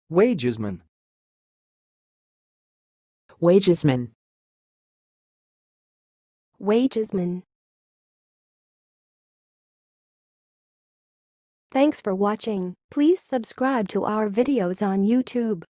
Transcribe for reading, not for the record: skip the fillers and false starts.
wagesman, wagesman, wagesman. Thanks for watching. Please subscribe to our videos on YouTube.